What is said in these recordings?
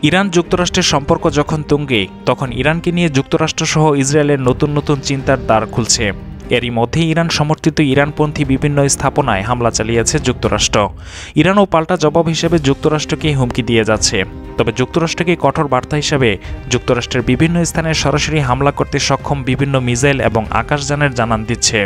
Iran যুক্তরাষ্ট্রের সম্পর্ক যখন তুঙ্গে, তখন ইরানকে নিয়ে যুক্তরাষ্ট্রসহ ইসরায়েলের নতুন নতুন চিন্তার দ্বার খুলছে। এরই মধ্যে ইরান সমর্থিত ইরানপন্থী বিভিন্ন স্থাপনায় হামলা চালিয়েছে যুক্তরাষ্ট্র। ইরানও পাল্টা জবাব হিসেবে যুক্তরাষ্ট্রকে হুমকি দিয়ে যাচ্ছে। তবে যুক্তরাষ্ট্রকে কঠোর বার্তা হিসেবে যুক্তরাষ্ট্রের বিভিন্ন স্থানে সরাসরি হামলা করতে সক্ষম বিভিন্ন মিসাইল এবং আকাশযানের জানান দিচ্ছে।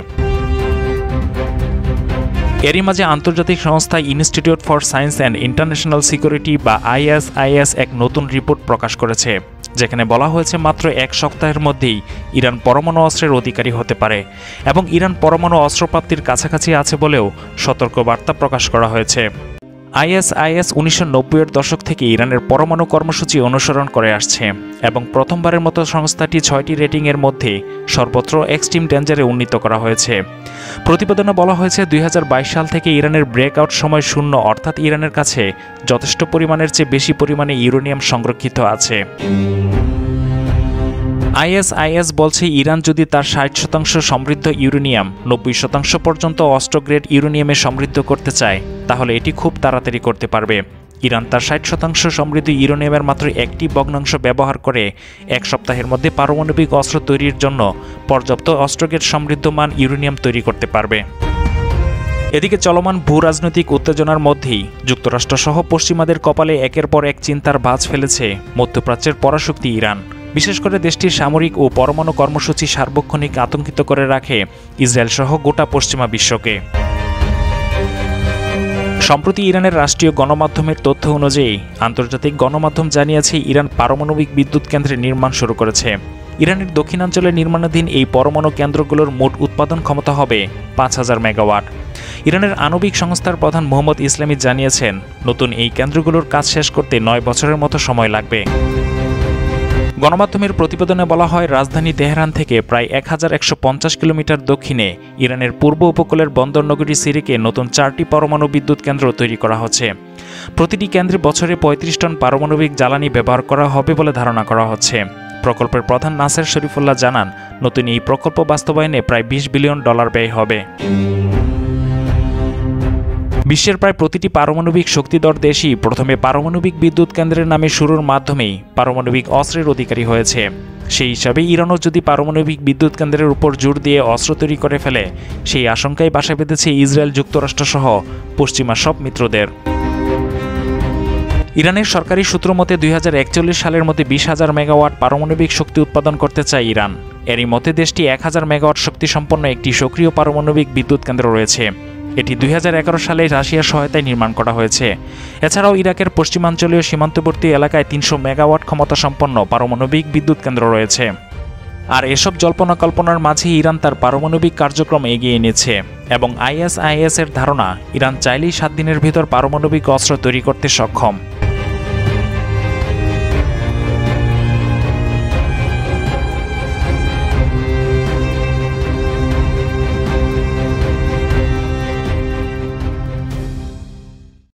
এরই মাঝে আন্তর্জাতিক সংস্থা institute for science and international security বা ISIS এক নতুন রিপোর্ট প্রকাশ করেছে, যেখানে বলা হয়েছে মাত্র এক সপ্তাহের মধ্যেই ইরান পরমাণু অস্ত্রের অধিকারী হতে পারে এবং ইরান পরমাণু অস্ত্রপ্রাপ্তির কাছাকাছি আছে বলেও সতর্কবার্তা প্রকাশ করা হয়েছে। ISIS 1990-এর দশক থেকে ইরানের পরমাণু কর্মসূচি অনুসরণ করে আসছে এবং প্রথমবারের মতো সংস্থাটি 6টি রেটিংয়ের মধ্যে সর্বত্র এক্সট্রিম ডেঞ্জারে উন্নীত করা হয়েছে। প্রতিবেদনে বলা হয়েছে 2022 সাল থেকে ইরানের ব্রেকআউট সময় শূন্য, অর্থাৎ ইরানের কাছে যথেষ্ট পরিমাণের চেয়ে বেশি পরিমাণে ইউরেনিয়াম সংরক্ষিত আছে। ISIS বলছে ইরান যদি তার 60% সমৃদ্ধ ইউরেনিয়াম 90% পর্যন্ত অস্ত্রগ্রেড ইউরেনিয়ামে সমৃদ্ধ করতে চায়, তাহলে এটি খুব তাড়াতাড়ি করতে পারবে। ইরান তার 60% সমৃদ্ধ ইউরেনিয়ামের মাত্র একটি ভগ্নাংশ ব্যবহার করে এক সপ্তাহের মধ্যে পারমাণবিক অস্ত্র তৈরির জন্য পর্যাপ্ত অস্ত্রগ্রেড সমৃদ্ধমান ইউরেনিয়াম তৈরি করতে পারবে। এদিকে চলমান ভূরাজনৈতিক উত্তেজনার মধ্যেই যুক্তরাষ্ট্রসহ পশ্চিমাদের কপালে একের পর এক চিন্তার ভাঁজ ফেলেছে মধ্যপ্রাচ্যের পরাশক্তি ইরান। বিশেষ করে দেশটির সামরিক ও পরমাণু কর্মসূচি সার্বক্ষণিক আতঙ্কিত করে রাখে ইসরায়েল সহ গোটা পশ্চিমা বিশ্বকে। সম্প্রতি ইরানের রাষ্ট্রীয় গণমাধ্যমের তথ্য অনুযায়ী আন্তর্জাতিক গণমাধ্যম জানিয়েছে ইরান পারমাণবিক বিদ্যুৎ কেন্দ্রের নির্মাণ শুরু করেছে। ইরানের দক্ষিণাঞ্চলে নির্মাণাধীন এই পরমাণু কেন্দ্রগুলোর মোট উৎপাদন ক্ষমতা হবে 5000 মেগাওয়াট। ইরানের আণবিক সংস্থার প্রধান মোহাম্মদ ইসলামি জানিয়েছেন, নতুন এই কেন্দ্রগুলোর কাজ শেষ করতে 9 বছরের মতো সময় লাগবে। গণমাধ্যমের প্রতিবেদনে বলা হয়, রাজধানী তেহরান থেকে প্রায় 1150 কিলোমিটার দক্ষিণে ইরানের পূর্ব উপকূলের বন্দরনগরী সিরিকে নতুন 4টি পরমাণু বিদ্যুৎ কেন্দ্র তৈরি করা হচ্ছে। প্রতিটি কেন্দ্রে বছরে 35 টন পারমাণবিক জ্বালানি ব্যবহার করা হবে বলে ধারণা করা হচ্ছে। প্রকল্পের প্রধান নাসের শরীফুল্লাহ জানান, নতুন এই প্রকল্প বাস্তবায়নে প্রায় $20 বিলিয়ন ব্যয় হবে। বিশ্বের প্রায় প্রতিটি পারমাণবিক শক্তিধর দেশই প্রথমে পারমাণবিক বিদ্যুৎ কেন্দ্রের নামে শুরুর মাধ্যমেই পারমাণবিক অস্ত্রের অধিকারী হয়েছে। সেই হিসাবে ইরানও যদি পারমাণবিক বিদ্যুৎ কেন্দ্রের উপর জোর দিয়ে অস্ত্র তৈরি করে ফেলে, সেই আশঙ্কায় বাসা বেঁধেছে ইসরায়েল, যুক্তরাষ্ট্রসহ পশ্চিমা সব মিত্রদের। ইরানের সরকারি সূত্র মতে 2041 সালের মধ্যে 20,000 মেগাওয়াট পারমাণবিক শক্তি উৎপাদন করতে চায় ইরান। এরই মধ্যে দেশটি 1000 মেগাওয়াট শক্তিসম্পন্ন একটি সক্রিয় পারমাণবিক বিদ্যুৎ কেন্দ্র রয়েছে। এটি 2011 সালে রাশিয়ার সহায়তায় নির্মাণ করা হয়েছে। এছাড়াও ইরাকের পশ্চিমাঞ্চলীয় সীমান্তবর্তী এলাকায় 300 মেগাওয়াট ক্ষমতা সম্পন্ন পারমাণবিক বিদ্যুৎ কেন্দ্র রয়েছে। আর এসব জল্পনা কল্পনার মাঝে ইরান তার পারমাণবিক কার্যক্রম এগিয়ে এনেছে এবং ISIS এর ধারণা, ইরান চাইলেই 7 দিনের ভিতর পারমাণবিক অস্ত্র তৈরি করতে সক্ষম।